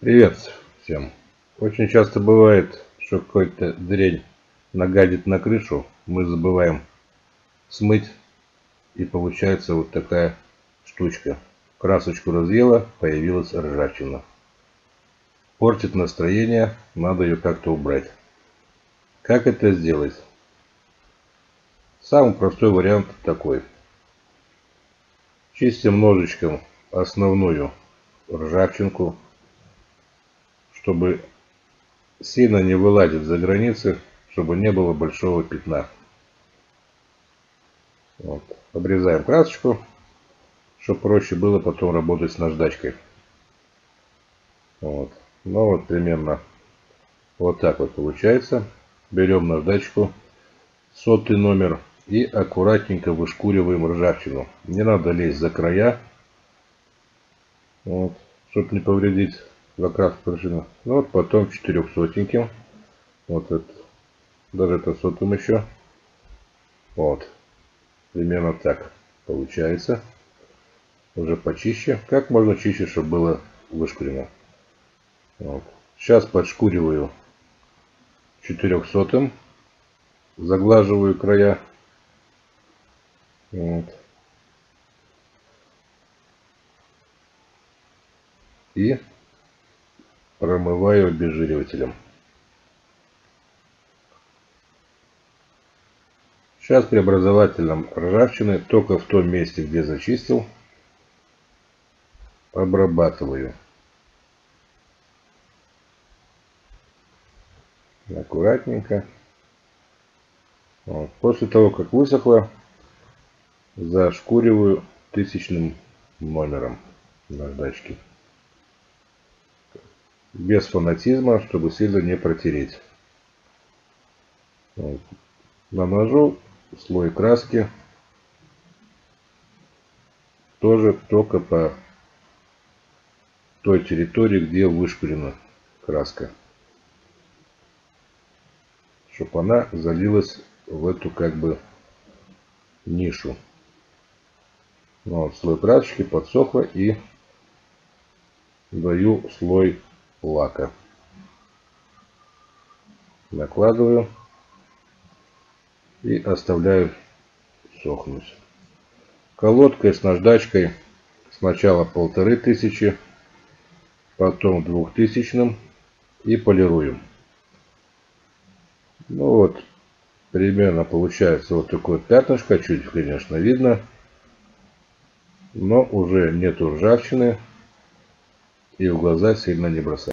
Привет всем. Очень часто бывает, что какой-то дрянь нагадит на крышу, мы забываем смыть, и получается вот такая штучка. Красочку разъела, появилась ржавчина. Портит настроение, надо ее как-то убрать. Как это сделать? Самый простой вариант такой. Чистим ножичком основную ржавчинку, чтобы сильно не вылазить за границы, чтобы не было большого пятна. Вот. Обрезаем красочку, чтобы проще было потом работать с наждачкой. Вот. Ну вот примерно вот так вот получается. Берем наждачку, 100-й номер, и аккуратненько вышкуриваем ржавчину. Не надо лезть за края, вот, чтобы не повредить закраску пружины. Ну вот потом 400-ньким, вот это, даже это 100-м еще. Вот. Примерно так получается. Уже почище. Как можно чище, чтобы было вышкурено. Вот. Сейчас подшкуриваю 400-м. Заглаживаю края. Вот. И промываю обезжиривателем. Сейчас преобразователем ржавчины только в том месте, где зачистил, обрабатываю. Аккуратненько. Вот. После того, как высохло, зашкуриваю 1000-м номером наждачки. Без фанатизма, чтобы сильно не протереть. Вот. Наношу слой краски. Тоже только по той территории, где вышкурена краска. Чтобы она залилась в эту как бы нишу. Вот, слой красочки подсохло, и даю слой лака. Накладываю и оставляю сохнуть. Колодкой с наждачкой сначала 1500, потом 2000 и полируем. Ну вот, примерно получается вот такое пятнышко, чуть, конечно, видно, но уже нету ржавчины и в глаза сильно не бросается.